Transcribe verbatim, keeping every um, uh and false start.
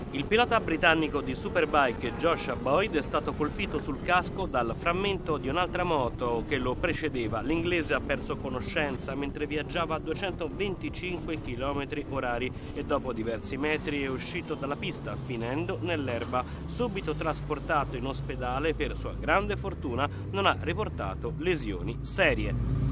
Il pilota britannico di Superbike Joshua Boyd è stato colpito sul casco dal frammento di un'altra moto che lo precedeva. L'inglese ha perso conoscenza mentre viaggiava a duecentoventicinque chilometri orari e dopo diversi metri è uscito dalla pista finendo nell'erba. Subito trasportato in ospedale, per sua grande fortuna non ha riportato lesioni serie.